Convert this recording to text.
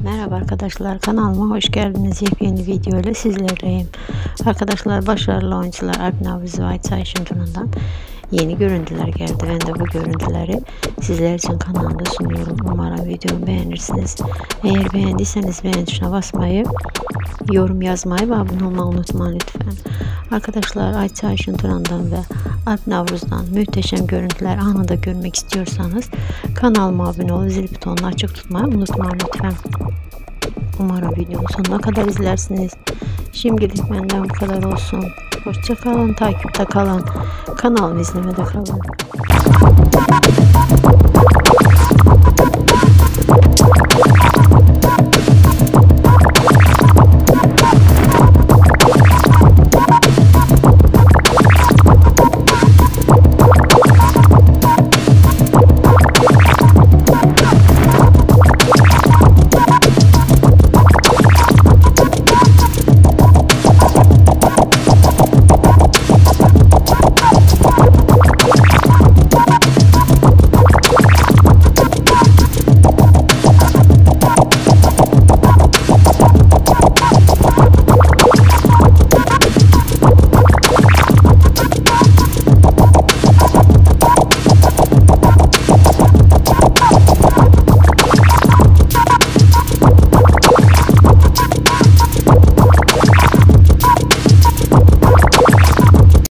Merhaba arkadaşlar, kanalıma hoş geldiniz. Yepyeni video ile sizlerleyim. Arkadaşlar, başarılı oyuncular Alp Navruz ve Ayça Ayşintun'dan yeni görüntüler geldi. Ben de bu görüntüleri sizler için kanalda sunuyorum. Umarım videomu beğenirsiniz. Eğer beğendiyseniz beğen tuşuna basmayı, yorum yazmayı ve abone olmayı unutmayın lütfen. Arkadaşlar, Ayça Ayşintun'dan ve Alp Navruz'dan muhteşem görüntüler anında görmek istiyorsanız kanalıma abone olup zil butonunu açık tutmayı unutmayın lütfen. Umarım videonun sonuna kadar izlersiniz. Şimdilik benden bu kadar olsun. Hoşça kalın, takipte kalın. Kanalımı izlemede kalın.